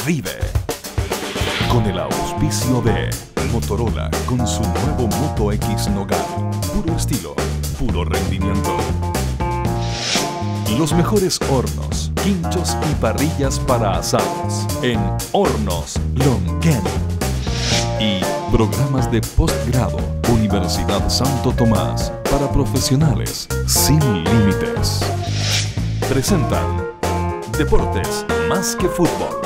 Vive. Con el auspicio de Motorola con su nuevo Moto X Nogal. Puro estilo, puro rendimiento. Los mejores hornos, quinchos y parrillas para asados en Hornos Lonquén. Y programas de postgrado, Universidad Santo Tomás, para profesionales sin límites. Presentan Deportes Más que Fútbol.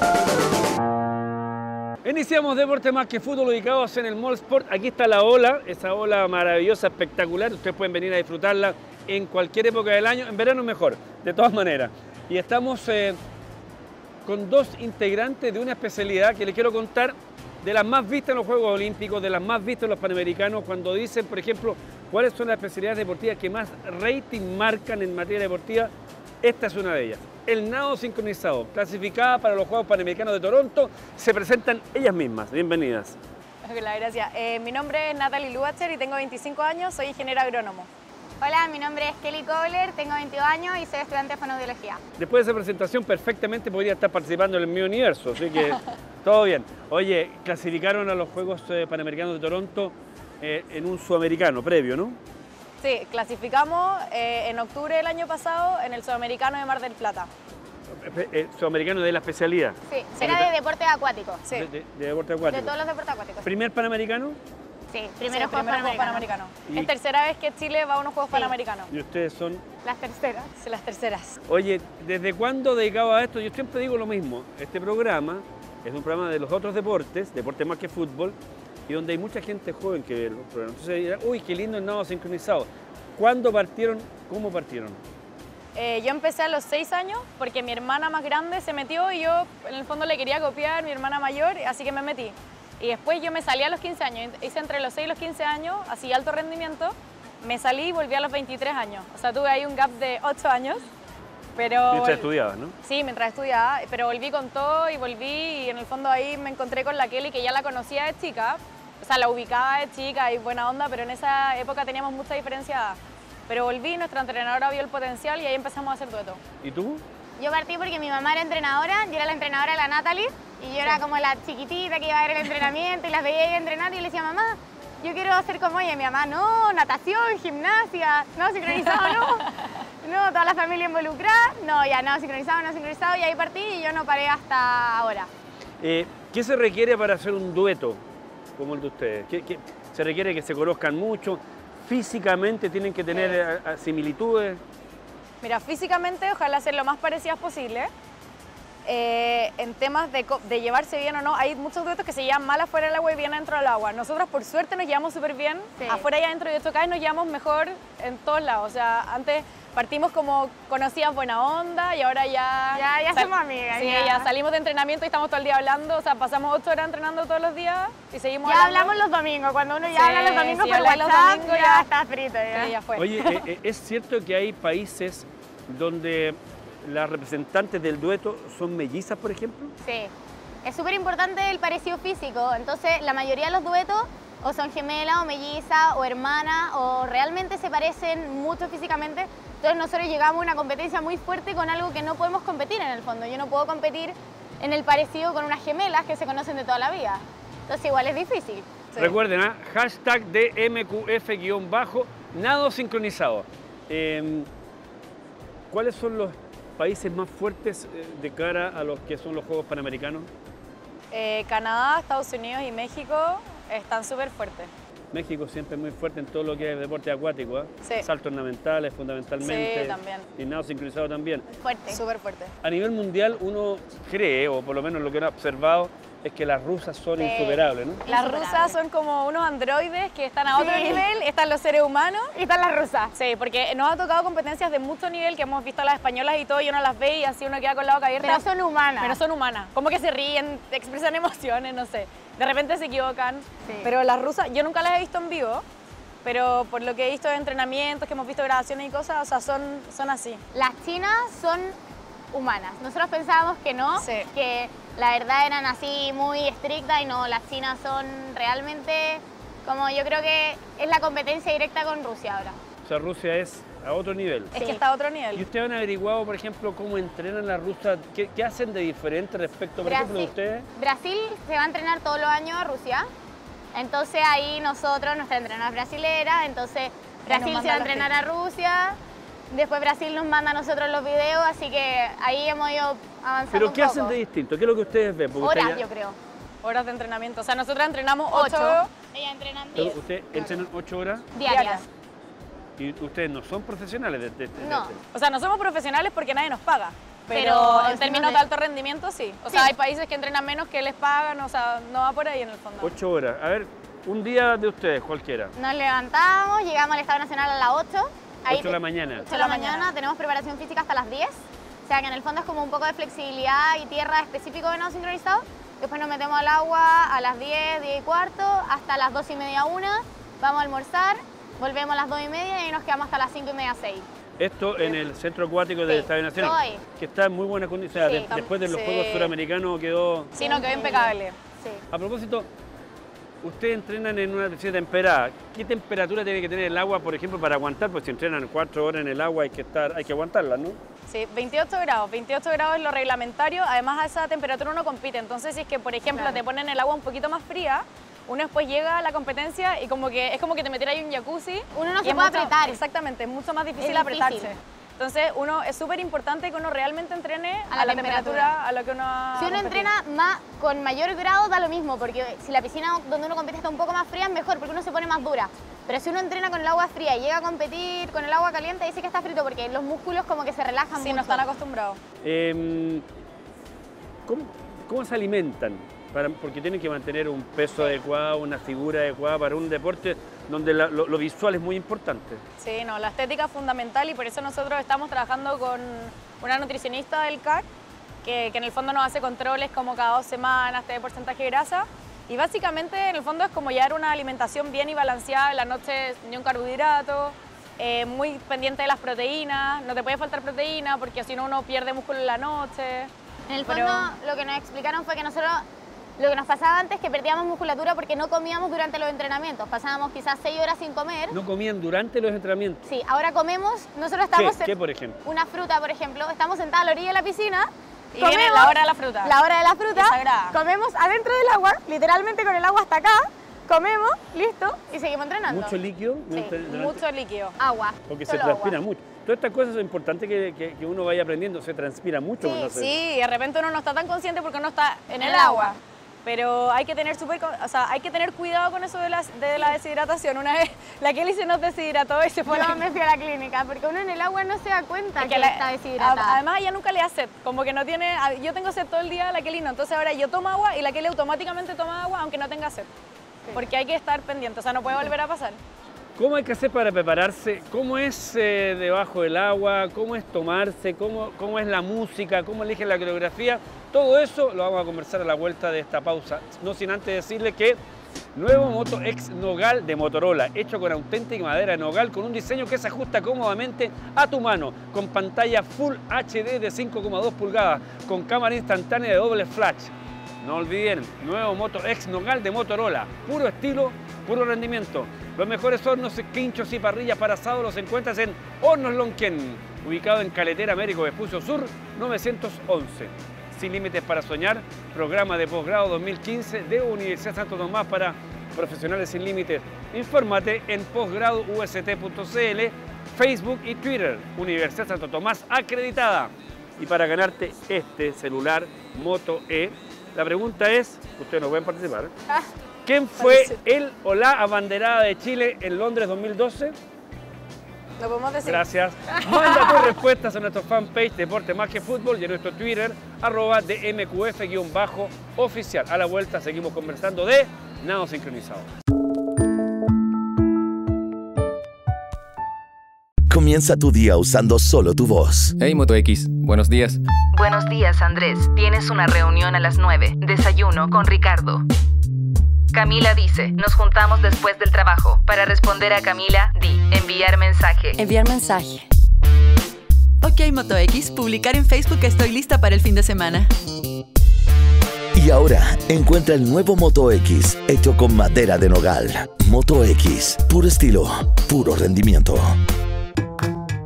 Iniciamos Deportes Más que Fútbol ubicados en el Mall Sport. Aquí está la ola, esa ola maravillosa, espectacular. Ustedes pueden venir a disfrutarla en cualquier época del año, en verano mejor, de todas maneras. Y estamos con dos integrantes de una especialidad que les quiero contar, de las más vistas en los Juegos Olímpicos, de las más vistas en los Panamericanos, cuando dicen, por ejemplo, cuáles son las especialidades deportivas que más rating marcan en materia deportiva. Esta es una de ellas. El nado sincronizado, clasificada para los Juegos Panamericanos de Toronto, se presentan ellas mismas. Bienvenidas. Hola, gracias. Mi nombre es Natalie Lubacher y tengo 25 años, soy ingeniera agrónomo. Hola, mi nombre es Kelly Kobler, tengo 22 años y soy estudiante de fonoaudiología. Después de esa presentación, perfectamente podría estar participando en el Mi Universo, así que todo bien. Oye, clasificaron a los Juegos Panamericanos de Toronto en un sudamericano previo, ¿no? Sí, clasificamos en octubre del año pasado en el Sudamericano de Mar del Plata. Sudamericano de la especialidad. Sí, era de deportes acuáticos. Sí. De deporte acuático. De todos los deportes acuáticos. ¿Primer Panamericano? Sí, Primero Juegos Panamericanos. ¿Y? Es tercera vez que Chile va a unos Juegos Panamericanos. ¿Y ustedes son? Las terceras. Sí, las terceras. Oye, ¿desde cuándo dedicado a esto? Yo siempre digo lo mismo. Este programa es un programa de los otros deportes, Deportes Más que Fútbol, y donde hay mucha gente joven que ve los programas. Entonces dirán, uy, qué lindo el nado sincronizado. ¿Cuándo partieron? ¿Cómo partieron? Yo empecé a los 6 años porque mi hermana más grande se metió y yo en el fondo le quería copiar, mi hermana mayor, así que me metí. Y después yo me salí a los 15 años, hice entre los 6 y los 15 años, así alto rendimiento, me salí y volví a los 23 años. O sea, tuve ahí un gap de 8 años, pero... Mientras estudiabas, ¿no? Sí, mientras estudiaba, pero volví con todo y volví y en el fondo ahí me encontré con la Kelly, que ya la conocía de chica, o sea, la ubicaba de chica y buena onda, pero en esa época teníamos mucha diferencia. Pero volví, nuestra entrenadora vio el potencial y ahí empezamos a hacer dueto. ¿Y tú? Yo partí porque mi mamá era entrenadora, yo era la entrenadora de la Natalie, y yo era como la chiquitita que iba a ver el entrenamiento y las veía ella entrenar y le decía, mamá, yo quiero ser como ella. Y mi mamá, no, natación, gimnasia, no, sincronizado no. No, toda la familia involucrada, no, ya, no, sincronizado, y ahí partí y yo no paré hasta ahora. ¿Qué se requiere para hacer un dueto como el de ustedes? ¿Qué se requiere que se conozcan mucho? ¿Físicamente tienen que tener similitudes? Mira, físicamente ojalá ser lo más parecidas posible. En temas de llevarse bien o no, hay muchos duetos que se llevan mal afuera del agua y bien adentro del agua. Nosotros por suerte nos llevamos súper bien, sí. Afuera y adentro, y de hecho acá nos llevamos mejor en todos lados. O sea, antes partimos como conocidas buena onda y ahora ya somos amigas. Sí, ya salimos de entrenamiento y estamos todo el día hablando, o sea, pasamos 8 horas entrenando todos los días y seguimos ya hablando. Hablamos los domingos, cuando uno ya habla los domingos por WhatsApp, los domingos ya está frito. Ya. Sí, ya fue. Oye, ¿es cierto que hay países donde las representantes del dueto son mellizas, por ejemplo? Sí, es súper importante el parecido físico, entonces la mayoría de los duetos o son gemelas o mellizas o hermanas o realmente se parecen mucho físicamente. Entonces nosotros llegamos a una competencia muy fuerte con algo que no podemos competir en el fondo. Yo no puedo competir en el parecido con unas gemelas que se conocen de toda la vida. Entonces igual es difícil. Sí. Recuerden, hashtag DMQF_, nado sincronizado. ¿Cuáles son los países más fuertes de cara a los que son los Juegos Panamericanos? Canadá, Estados Unidos y México están súper fuertes. México siempre es muy fuerte en todo lo que es deporte acuático, ¿eh? Sí. Saltos ornamentales fundamentalmente. Sí, también. Y nado sincronizado también. Fuerte. Súper fuerte. A nivel mundial uno cree, o por lo menos lo que uno ha observado, es que las rusas son insuperables, ¿no? Las rusas son como unos androides que están a otro nivel, están los seres humanos y están las rusas. Sí, porque nos ha tocado competencias de mucho nivel que hemos visto a las españolas y todo, y uno las ve y así uno queda con la boca abierta. Pero son humanas. Pero son humanas. Como que se ríen, expresan emociones, no sé. De repente se equivocan. Sí. Pero las rusas, yo nunca las he visto en vivo, pero por lo que he visto de entrenamientos, que hemos visto grabaciones y cosas, o sea, son así. Las chinas son humanas. Nosotros pensábamos que no, sí. Que la verdad eran así muy estrictas y no, las chinas son realmente como yo creo que es la competencia directa con Rusia ahora. O sea, Rusia es a otro nivel. Es que está a otro nivel. ¿Y ustedes han averiguado, por ejemplo, cómo entrenan las rusas? ¿Qué hacen de diferente respecto, por ejemplo, de ustedes? Brasil se va a entrenar todos los años a Rusia. Entonces ahí nosotros, nuestra entrenadora es brasilera, entonces Brasil se va a entrenar a Rusia. Después Brasil nos manda a nosotros los videos, así que ahí hemos ido avanzando. ¿Pero qué un hacen poco. de distinto? ¿Qué es lo que ustedes ven? Porque Horas, yo creo. Horas de entrenamiento. O sea, nosotros entrenamos 8 Ellas entrenan 10. ¿Ustedes entrenan 8 horas? Diarias. ¿Y ustedes no son profesionales de No. O sea, no somos profesionales porque nadie nos paga. Pero Pero en términos de alto rendimiento, sí. O sea, hay países que entrenan menos que les pagan, o sea, no va por ahí en el fondo. 8 horas. A ver, un día de ustedes, cualquiera. Nos levantamos, llegamos al Estadio Nacional a las 8. 8 de la mañana. 8 de la mañana, tenemos preparación física hasta las 10. O sea que en el fondo es como un poco de flexibilidad y tierra específico de no sincronizado. Después nos metemos al agua a las 10, 10 y cuarto, hasta las 2 y media, 1. Vamos a almorzar, volvemos a las 2 y media y nos quedamos hasta las 5 y media, 6. Esto en el centro acuático del Estadio Nacional, sí. que está en muy buena condición. O sea, Sí, después de los sí. Juegos Suramericanos quedó... Sí, no, quedó impecable. Sí. A propósito, ustedes entrenan en una piscina temperada. ¿Qué temperatura tiene que tener el agua, por ejemplo, para aguantar? Pues si entrenan 4 horas en el agua hay que aguantarla, ¿no? Sí, 28 grados. 28 grados es lo reglamentario. Además, a esa temperatura uno compite. Entonces, si es que, por ejemplo, te ponen el agua un poquito más fría, uno después llega a la competencia y como que es como que te metieras ahí un jacuzzi. Uno no y se es puede mucho- apretar. Exactamente, es mucho más difícil Es difícil. apretarse. Entonces, es súper importante que uno realmente entrene A la temperatura a lo que uno va Si a uno competir. entrena con mayor grado da lo mismo, porque si la piscina donde uno compite está un poco más fría es mejor, porque uno se pone más dura. Pero si uno entrena con el agua fría y llega a competir con el agua caliente, dice que está frito, porque los músculos como que se relajan Sí, mucho. no están acostumbrados. ¿Cómo se alimentan? Porque tienen que mantener un peso adecuado, una figura adecuada para un deporte donde lo visual es muy importante. Sí, no, la estética es fundamental y por eso nosotros estamos trabajando con una nutricionista del CAC que en el fondo nos hace controles como cada 2 semanas, de porcentaje de grasa y básicamente en el fondo es como llevar una alimentación bien y balanceada, en la noche ni un carbohidrato, muy pendiente de las proteínas, no te puede faltar proteína porque si no uno pierde músculo en la noche. En el Pero- fondo, lo que nos explicaron fue que nosotros, lo que nos pasaba antes es que perdíamos musculatura porque no comíamos durante los entrenamientos. Pasábamos quizás 6 horas sin comer. ¿No comían durante los entrenamientos? Sí, ahora comemos, nosotros estamos ¿Qué, por ejemplo? una fruta, por ejemplo, estamos sentados a la orilla de la piscina. Y viene la hora de la fruta. La hora de la fruta. Es sagrada. Comemos adentro del agua, literalmente con el agua hasta acá. Comemos, listo, y seguimos entrenando. ¿Mucho líquido? Sí, Mucho líquido. Agua. Porque se solo transpira agua. mucho. Todas estas cosas son importantes que uno vaya aprendiendo. Se transpira mucho. Sí, cuando hace- Sí, de repente uno no está tan consciente porque uno está en el agua. Pero hay que tener hay que tener cuidado con eso de la deshidratación. Una vez la Kelly se nos deshidrató y se fue a Yo la me fui a la clínica porque uno en el agua no se da cuenta Es que, que la- está deshidratada. Además, ella nunca le da sed. Como que no tiene. Yo tengo sed todo el día, la Kelly no. Entonces ahora yo tomo agua y la Kelly automáticamente toma agua aunque no tenga sed. Porque hay que estar pendiente, o sea, no puede volver a pasar. ¿Cómo hay que hacer para prepararse? ¿Cómo es debajo del agua? ¿Cómo es tomarse? ¿Cómo es la música? ¿Cómo eligen la coreografía? Todo eso lo vamos a conversar a la vuelta de esta pausa. No sin antes decirle que nuevo Moto X Nogal de Motorola, hecho con auténtica madera de nogal, con un diseño que se ajusta cómodamente a tu mano, con pantalla Full HD de 5,2 pulgadas, con cámara instantánea de doble flash. No olviden, nuevo Moto X Nogal de Motorola, puro estilo, puro rendimiento. Los mejores hornos, quinchos y parrillas para asado los encuentras en Hornos Lonquén, ubicado en Caletera Américo Vespucio Sur 911. Sin límites para soñar, programa de posgrado 2015 de Universidad Santo Tomás para profesionales sin límites. Infórmate en posgradoust.cl, Facebook y Twitter, Universidad Santo Tomás acreditada. Y para ganarte este celular Moto E, la pregunta es, ustedes no pueden participar, ¿quién fue el o la abanderada de Chile en Londres 2012? Lo podemos decir. Gracias. Manda tus respuestas a nuestro fanpage Deporte Más que Fútbol y a nuestro Twitter, @DMQF_oficial. A la vuelta seguimos conversando de nado sincronizado. Comienza tu día usando solo tu voz. Hey Moto X, buenos días. Buenos días, Andrés. Tienes una reunión a las 9. Desayuno con Ricardo. Camila dice, nos juntamos después del trabajo. Para responder a Camila, di, enviar mensaje. Enviar mensaje. Ok, Moto X, publicar en Facebook que estoy lista para el fin de semana. Y ahora, encuentra el nuevo Moto X, hecho con madera de nogal. Moto X, puro estilo, puro rendimiento.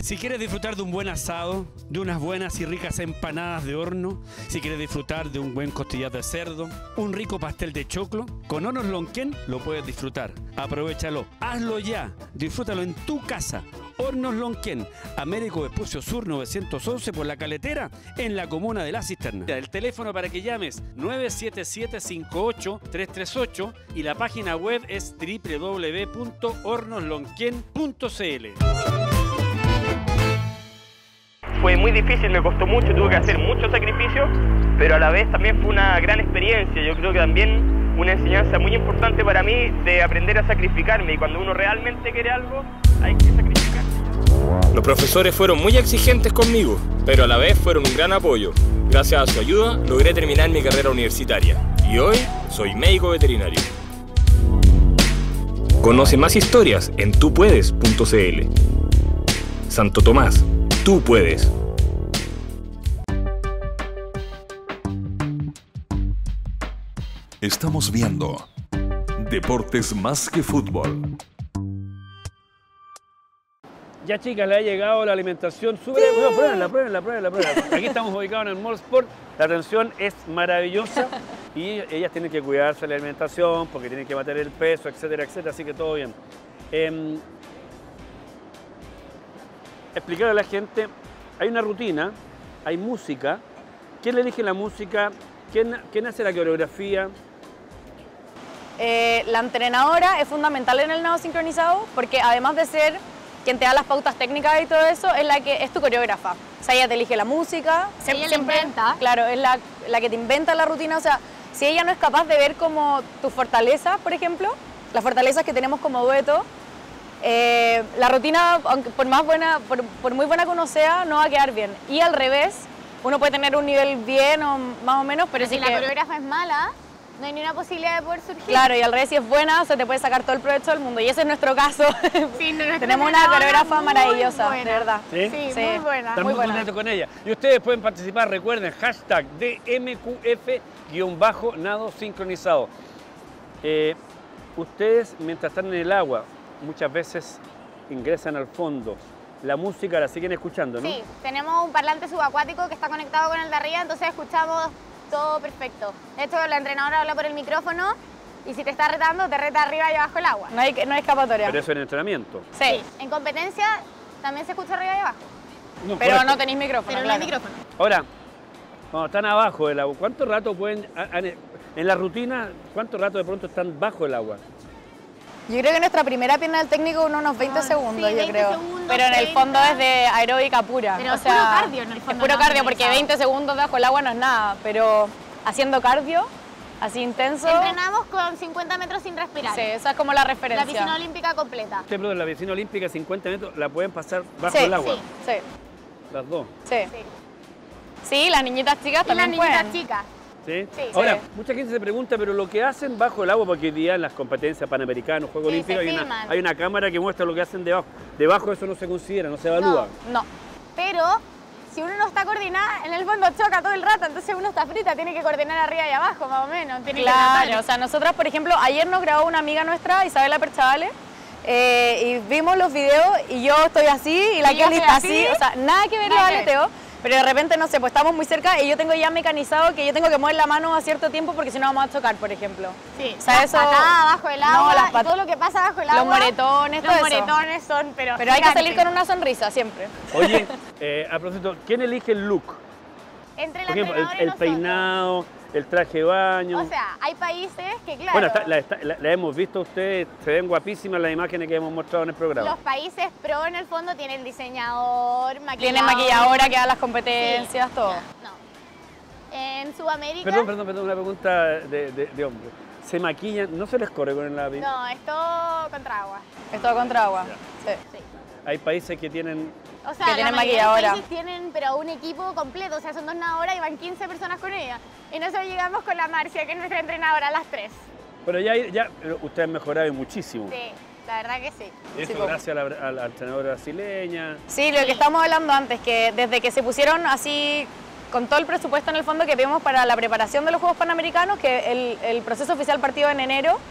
Si quieres disfrutar de un buen asado, de unas buenas y ricas empanadas de horno, si quieres disfrutar de un buen costillar de cerdo, un rico pastel de choclo, con Hornos Lonquén lo puedes disfrutar. Aprovéchalo, hazlo ya, disfrútalo en tu casa. Hornos Lonquén, Américo Vespucio Sur 911 por La Caletera, en la comuna de La Cisterna. El teléfono para que llames 977-58-338 y la página web es www.hornoslonquén.cl. Fue muy difícil, me costó mucho, tuve que hacer mucho sacrificio, pero a la vez también fue una gran experiencia. Yo creo que también una enseñanza muy importante para mí de aprender a sacrificarme, y cuando uno realmente quiere algo, hay que sacrificarse. Los profesores fueron muy exigentes conmigo, pero a la vez fueron un gran apoyo. Gracias a su ayuda logré terminar mi carrera universitaria y hoy soy médico veterinario. Conoce más historias en tupuedes.cl. Santo Tomás, tú puedes. Estamos viendo Deportes Más que Fútbol. Ya, chicas, le ha llegado la alimentación súper... No, pruébenla. Aquí estamos ubicados en el Mall Sport. La atención es maravillosa y ellas tienen que cuidarse de la alimentación porque tienen que mantener el peso, etcétera, etcétera. Así que todo bien. Explicar a la gente, hay una rutina, hay música. ¿Quién le elige la música? ¿Quién hace la coreografía? La entrenadora es fundamental en el nado sincronizado porque además de ser quien te da las pautas técnicas y todo eso, es tu coreógrafa. O sea, ella te elige la música. Ella la inventa. Claro, es la que te inventa la rutina. O sea, si ella no es capaz de ver como tus fortalezas, por ejemplo, las fortalezas que tenemos como dueto, la rutina, aunque por muy buena que uno sea, no va a quedar bien. Y al revés, uno puede tener un nivel bien o más o menos, pero si la coreógrafa es mala, no hay ni una posibilidad de poder surgir. Claro, y al revés, si es buena, se te puede sacar todo el provecho del mundo. Y ese es nuestro caso. Sí, tenemos una coreógrafa maravillosa, buena. De verdad. Sí, muy buena. Estamos muy contentos con ella. Y ustedes pueden participar, recuerden, hashtag DMQF-nado sincronizado. Ustedes, mientras están en el agua, muchas veces ingresan al fondo. La música la siguen escuchando, ¿no? Sí, tenemos un parlante subacuático que está conectado con el de arriba, entonces escuchamos todo perfecto. De hecho, la entrenadora habla por el micrófono y si te está retando, te reta arriba y abajo del agua. No hay escapatoria. Pero eso en entrenamiento. Sí. En competencia también se escucha arriba y abajo. No, pero no tenéis micrófono. Pero claro. no hay micrófono. Ahora, cuando están abajo del agua, ¿cuánto rato pueden, en la rutina, cuánto rato de pronto están bajo el agua? Yo creo que nuestra primera pierna del técnico unos 20 segundos, sí, yo creo. segundos, pero en el fondo es de aeróbica pura. Pero es puro cardio en el fondo. Es puro cardio porque 20 segundos bajo el agua no es nada, pero haciendo cardio, así intenso. Entrenamos con 50 metros sin respirar. Sí, esa es como la referencia. La piscina olímpica completa. Por ejemplo, de la piscina olímpica, 50 metros, la pueden pasar bajo el agua. Sí. Las dos. Sí. Sí, las niñitas chicas y también pueden. Las niñitas chicas. ¿Sí? Sí. Ahora, mucha gente se pregunta, pero lo que hacen bajo el agua, porque hoy día en las competencias panamericanas, Juegos Olímpicos, hay una cámara que muestra lo que hacen debajo. Debajo eso no se considera, no se evalúa. No. Pero si uno no está coordinada, en el fondo choca todo el rato, entonces uno está frita, tiene que coordinar arriba y abajo, más o menos. Claro, o sea, nosotras, por ejemplo, ayer nos grabó una amiga nuestra, Isabela Perchavale, y vimos los videos y yo estoy así y la Kelly está así, o sea, nada que ver los aleteos. Pero de repente, no sé, pues estamos muy cerca y yo tengo ya mecanizado que yo tengo que mover la mano a cierto tiempo porque si no vamos a chocar, por ejemplo. Sí, o sea, las patadas bajo el agua, y todo lo que pasa bajo el agua. Los moretones, todo eso. Los moretones son, pero hay que salir con una sonrisa siempre. Oye, a propósito, ¿quién elige el look? Entre la Por ejemplo, entrenadora y el nosotros. peinado, el traje de baño. O sea, hay países que, claro... Bueno, la hemos visto ustedes, se ven guapísimas las imágenes que hemos mostrado en el programa. Los países pro en el fondo tienen diseñador, maquillador... Tienen maquilladora que da las competencias, todo. No. En Sudamérica... Perdón, una pregunta de hombre. ¿Se maquillan? ¿No se les corre con el lápiz? No, es todo contra agua. Es todo contra agua, sí. Hay países que tienen... O sea, que tienen la mayoría de maquilladora. países tienen, pero un equipo completo, o sea, son 2 nadadoras y van 15 personas con ella. Y nosotros llegamos con la Marcia, que es nuestra entrenadora, a las 3. Pero ya ustedes han mejorado muchísimo. Sí, la verdad que sí. Eso Sí, gracias a la entrenadora brasileña. Sí, lo que estamos hablando antes, que desde que se pusieron así con todo el presupuesto en el fondo que vimos para la preparación de los Juegos Panamericanos, que el proceso oficial partió en enero,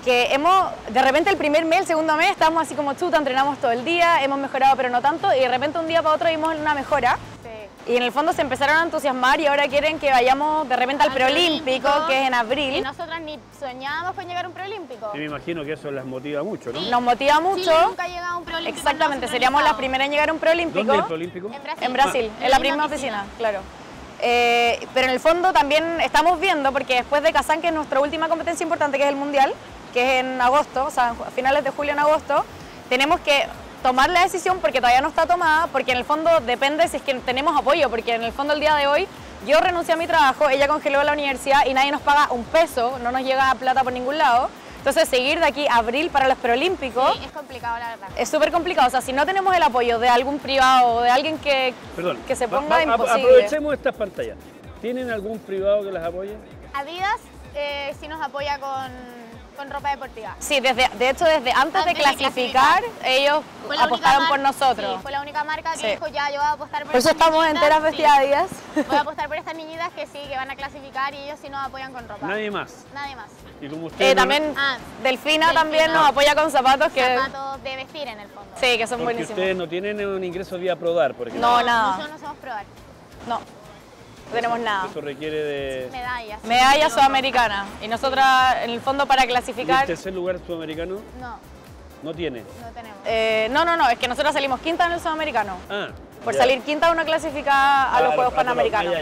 que de repente el primer mes, el segundo mes, estábamos así como chuta, entrenamos todo el día, hemos mejorado pero no tanto, y de repente un día para otro vimos una mejora. Y en el fondo se empezaron a entusiasmar y ahora quieren que vayamos de repente al preolímpico, que es en abril. Y nosotras ni soñábamos con llegar a un preolímpico. Y me imagino que eso las motiva mucho, ¿no? Sí. Nos motiva mucho. Chile nunca ha llegado a un preolímpico. Exactamente, seríamos las primeras en llegar a un preolímpico. ¿Dónde es el preolímpico? En Brasil, en la misma oficina, claro. Pero en el fondo también estamos viendo, porque después de Kazán, que es nuestra última competencia importante, que es el Mundial, que es en agosto, o sea, a finales de julio en agosto, tenemos que tomar la decisión, porque todavía no está tomada, porque en el fondo depende si es que tenemos apoyo, porque en el fondo el día de hoy yo renuncié a mi trabajo, ella congeló la universidad y nadie nos paga un peso, no nos llega plata por ningún lado. Entonces seguir de aquí a abril para los preolímpicos sí, es complicado, la verdad. Es súper complicado, o sea, si no tenemos el apoyo de algún privado o de alguien que se ponga imposible. Aprovechemos estas pantallas. ¿Tienen algún privado que las apoye? Adidas sí nos apoya con ropa deportiva. Sí, de hecho desde antes de clasificar, ellos apostaron por nosotros. Sí, fue la única marca que dijo ya, yo voy a apostar por eso estamos enteras vestidas de Adidas. Voy a apostar por estas niñitas que sí, que van a clasificar y ellos sí nos apoyan con ropa. Nadie más. Nadie más. Y como ustedes también Delfina también nos apoya con zapatos zapatos de vestir en el fondo. Sí, que son porque buenísimos. Ustedes no tienen un ingreso vía Prodar, por ejemplo. No, nada. Nosotros no somos Prodar. No. No tenemos nada. Eso requiere de... Medallas. Medalla sudamericana. Y nosotras, en el fondo, para clasificar... ¿Y el tercer lugar sudamericano? No. ¿No tiene? No tenemos. No, es que nosotras salimos quinta en el sudamericano. Ah. Por salir quinta uno clasifica a los Juegos Panamericanos.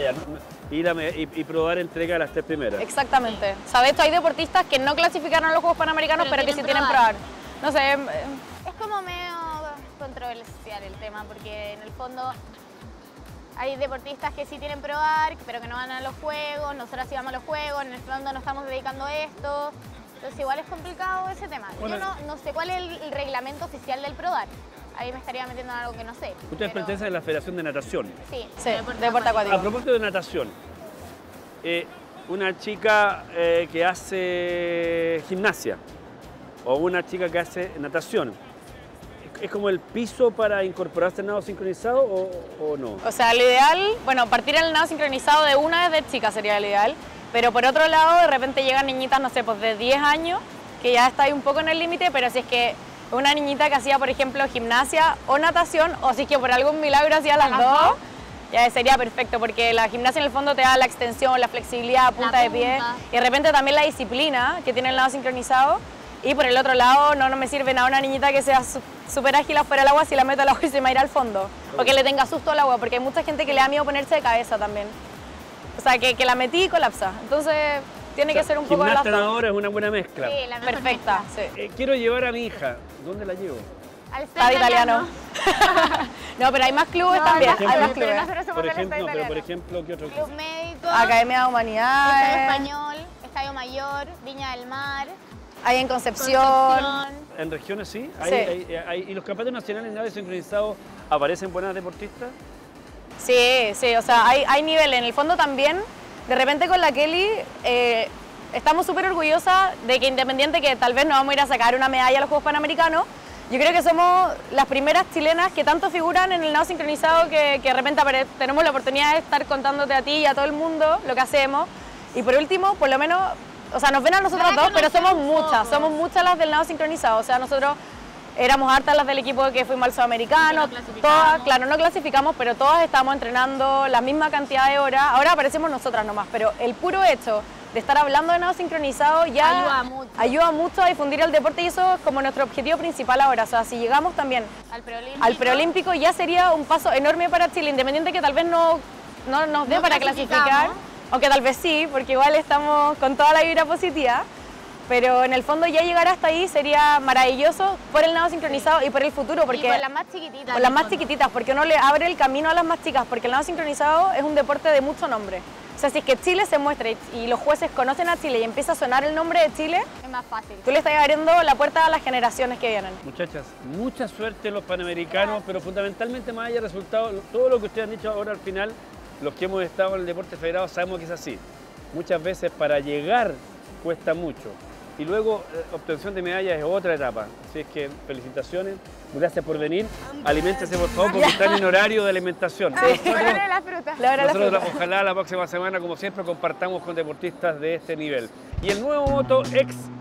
Y Prodar entrega a las 3 primeras. Exactamente. O sea, de hecho hay deportistas que no clasificaron a los Juegos Panamericanos, pero que sí tienen Prodar. No sé. Es como medio controversial el tema, porque en el fondo... Hay deportistas que sí tienen Prodar, pero que no van a los Juegos, nosotros sí vamos a los Juegos, en el fondo nos estamos dedicando a esto. Entonces igual es complicado ese tema. Bueno, yo no sé cuál es el reglamento oficial del Prodar. Ahí me estaría metiendo en algo que no sé. Ustedes pertenecen a la Federación de Natación. Sí, deporte acuático. A propósito de natación, una chica que hace gimnasia o una chica que hace natación, ¿es como el piso para incorporarse al nado sincronizado o no? O sea, lo ideal, bueno, partir en el nado sincronizado de una vez de chica sería lo ideal, pero por otro lado, de repente llegan niñitas, no sé, pues de 10 años, que ya está ahí un poco en el límite, pero si es que una niñita que hacía, por ejemplo, gimnasia o natación, o si es que por algún milagro hacía las dos, ya sería perfecto, porque la gimnasia en el fondo te da la extensión, la flexibilidad, punta de pie, y de repente también la disciplina que tiene el nado sincronizado. Y por el otro lado, no me sirve nada una niñita que sea súper ágil afuera del agua si la meto al agua y se me va a ir al fondo. O que le tenga susto al agua, porque hay mucha gente que le da miedo ponerse de cabeza también. O sea, que la metí y colapsa. Entonces, tiene que ser un poco de las dos. Nadadora es una buena mezcla. Sí, la perfecta. Sí. Quiero llevar a mi hija. ¿Dónde la llevo? Al Estado italiano. No, pero hay más clubes también. Hay más clubes. Por ejemplo, ¿qué otro club? Club Médico. Academia de Humanidades. Estadio Español, Estadio Mayor, Viña del Mar. Hay en Concepción. ¿En regiones sí? ¿Y los campeonatos nacionales de nado sincronizado aparecen buenas deportistas? Sí, o sea, hay nivel. En el fondo también, de repente con la Kelly, estamos súper orgullosas de que independiente que tal vez no vamos a ir a sacar una medalla a los Juegos Panamericanos, yo creo que somos las primeras chilenas que tanto figuran en el nado sincronizado que de repente tenemos la oportunidad de estar contándote a ti y a todo el mundo lo que hacemos. Y por último, por lo menos... O sea, nos ven a nosotros dos, pero somos muchas las del nado sincronizado. O sea, nosotros éramos hartas las del equipo que fuimos al sudamericano. Todas, claro, no clasificamos, pero todas estábamos entrenando la misma cantidad de horas. Ahora aparecemos nosotras nomás, pero el puro hecho de estar hablando de nado sincronizado ya ayuda mucho a difundir el deporte y eso es como nuestro objetivo principal ahora. O sea, si llegamos también al preolímpico ya sería un paso enorme para Chile, independiente que tal vez no nos dé para clasificar. Aunque tal vez sí, porque igual estamos con toda la vibra positiva, pero en el fondo ya llegar hasta ahí sería maravilloso por el nado sincronizado y por el futuro. Porque, y por las más chiquititas. Por las más chiquititas, porque uno le abre el camino a las más chicas, porque el nado sincronizado es un deporte de mucho nombre. O sea, si es que Chile se muestra y los jueces conocen a Chile y empieza a sonar el nombre de Chile, es más fácil. Tú le estás abriendo la puerta a las generaciones que vienen. Muchachas, mucha suerte en los Panamericanos, pero fundamentalmente más allá del resultado, todo lo que ustedes han dicho ahora al final, los que hemos estado en el deporte federado sabemos que es así. Muchas veces para llegar cuesta mucho y luego obtención de medallas es otra etapa. Así es que felicitaciones, gracias por venir. Aliméntese por favor porque están en horario de alimentación. Nosotros ojalá la próxima semana, como siempre, compartamos con deportistas de este nivel. Y el nuevo moto X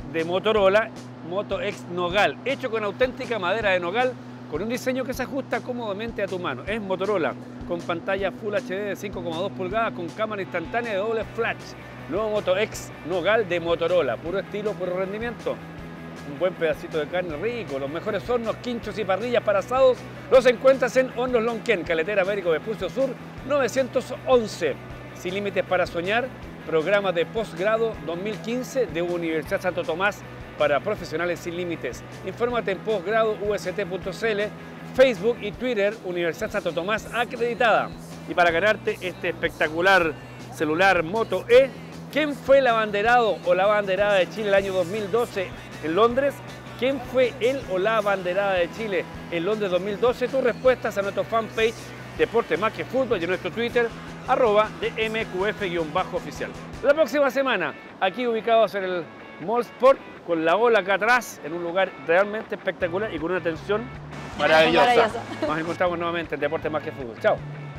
de Motorola, Moto X Nogal, hecho con auténtica madera de nogal, con un diseño que se ajusta cómodamente a tu mano. Es Motorola, con pantalla Full HD de 5,2 pulgadas, con cámara instantánea de doble flash. Nuevo Moto X Nogal de Motorola, puro estilo, puro rendimiento. Un buen pedacito de carne rico, los mejores hornos, quinchos y parrillas para asados los encuentras en Hornos Lonquén, Carretera Américo Vespucio Sur 911. Sin límites para soñar, programa de posgrado 2015 de Universidad Santo Tomás para profesionales sin límites. Infórmate en posgradoust.cl, Facebook y Twitter, Universidad Santo Tomás acreditada. Y para ganarte este espectacular celular Moto E, ¿quién fue el abanderado o la abanderada de Chile el año 2012 en Londres? ¿Quién fue el o la abanderada de Chile en Londres 2012? Tus respuestas a nuestro fanpage Deporte Más que Fútbol y en nuestro Twitter, @DMQF_oficial. La próxima semana, aquí ubicados en el Mall Sport, con la ola acá atrás, en un lugar realmente espectacular y con una atención maravillosa. Nos encontramos nuevamente en Deporte Más que Fútbol. Chao.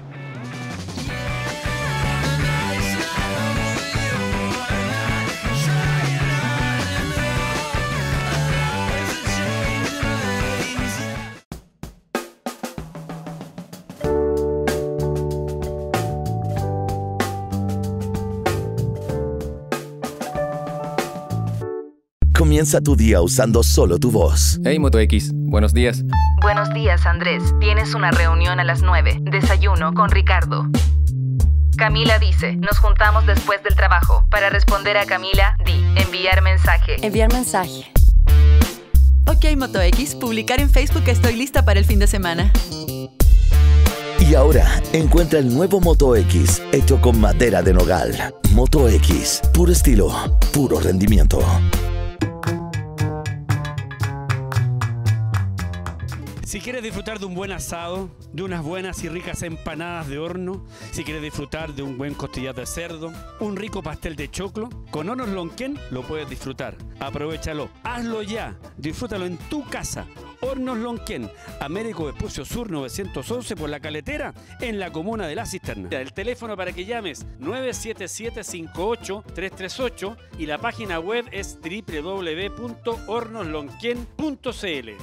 Comienza tu día usando solo tu voz. Hey Moto X, buenos días. Buenos días, Andrés. Tienes una reunión a las 9. Desayuno con Ricardo. Camila dice, nos juntamos después del trabajo. Para responder a Camila, di, enviar mensaje. Enviar mensaje. Ok, Moto X, publicar en Facebook que estoy lista para el fin de semana. Y ahora, encuentra el nuevo Moto X, hecho con madera de nogal. Moto X, puro estilo, puro rendimiento. Si quieres disfrutar de un buen asado, de unas buenas y ricas empanadas de horno, si quieres disfrutar de un buen costillar de cerdo, un rico pastel de choclo, con Hornos Lonquén lo puedes disfrutar. Aprovéchalo, hazlo ya, disfrútalo en tu casa. Hornos Lonquén, Américo Vespucio Sur 911 por La Caletera, en la comuna de La Cisterna. El teléfono para que llames 977-58-338 y la página web es www.hornoslonquén.cl.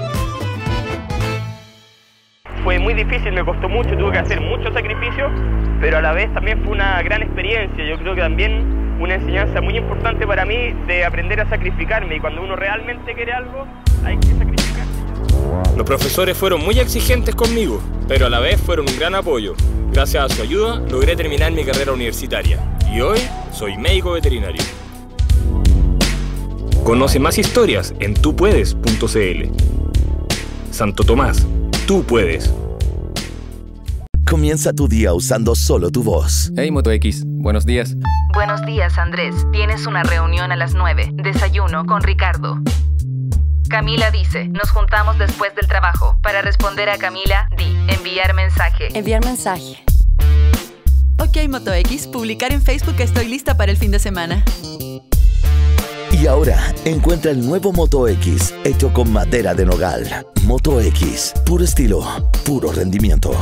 Fue muy difícil, me costó mucho, tuve que hacer muchos sacrificios, pero a la vez también fue una gran experiencia. Yo creo que también una enseñanza muy importante para mí de aprender a sacrificarme, y cuando uno realmente quiere algo, hay que sacrificarse. Los profesores fueron muy exigentes conmigo, pero a la vez fueron un gran apoyo. Gracias a su ayuda logré terminar mi carrera universitaria y hoy soy médico veterinario. Conoce más historias en tupuedes.cl. Santo Tomás, tú puedes. Comienza tu día usando solo tu voz. Hey Moto X, buenos días. Buenos días, Andrés. Tienes una reunión a las 9. Desayuno con Ricardo. Camila dice, nos juntamos después del trabajo. Para responder a Camila, di, enviar mensaje. Enviar mensaje. Ok, Moto X, publicar en Facebook que estoy lista para el fin de semana. Y ahora, encuentra el nuevo Moto X, hecho con madera de nogal. Moto X, puro estilo, puro rendimiento.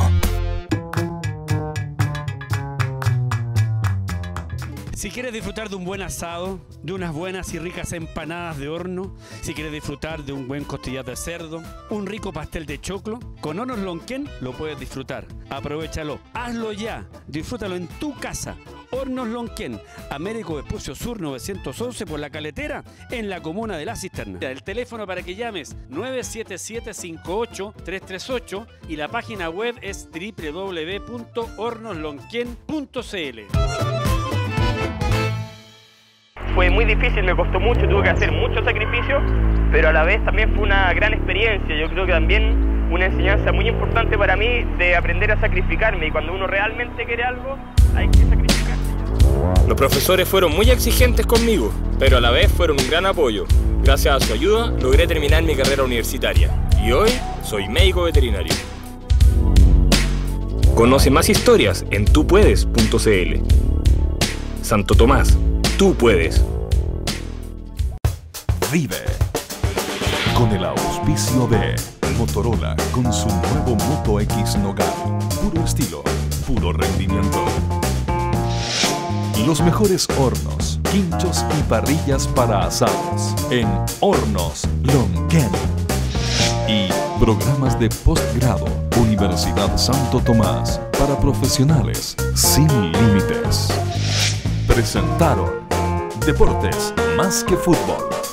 Si quieres disfrutar de un buen asado, de unas buenas y ricas empanadas de horno, si quieres disfrutar de un buen costillar de cerdo, un rico pastel de choclo, con Hornos Lonquén lo puedes disfrutar. Aprovéchalo, hazlo ya, disfrútalo en tu casa. Hornos Lonquén, Américo Vespucio Sur 911 por La Caletera, en la comuna de La Cisterna. El teléfono para que llames 977-58-338 y la página web es www.hornoslonquén.cl. Fue muy difícil, me costó mucho, tuve que hacer muchos sacrificios, pero a la vez también fue una gran experiencia. Yo creo que también una enseñanza muy importante para mí de aprender a sacrificarme, y cuando uno realmente quiere algo, hay que sacrificarse. Los profesores fueron muy exigentes conmigo, pero a la vez fueron un gran apoyo. Gracias a su ayuda logré terminar mi carrera universitaria y hoy soy médico veterinario. Conoce más historias en tupuedes.cl. Santo Tomás, tú puedes. Vive con el auspicio de Motorola con su nuevo Moto X Nogal. Puro estilo, puro rendimiento. Los mejores hornos, quinchos y parrillas para asados en Hornos Lonquén. Y programas de posgrado, Universidad Santo Tomás, para profesionales sin límites. Presentaron Deportes más que fútbol.